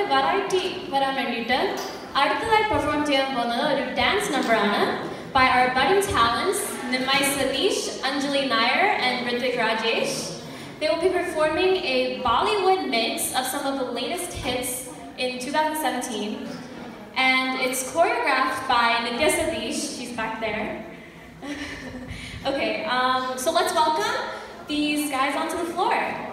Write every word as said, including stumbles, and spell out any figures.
ഒരു വെറൈറ്റി വരാൻ വേണ്ടിയിട്ട് അടുത്തതായി പെർഫോം ചെയ്യാൻ പോകുന്നത് ഒരു ഡാൻസ് നമ്പറാണ് by our budding talents Nimai Satish, Anjali Nair and Ritvik Rajesh. They will be performing a Bollywood mix of some of the latest hits in two thousand seventeen, and it's choreographed by Nitya Satish. She's back there. Okay, um, so let's welcome these guys onto the floor.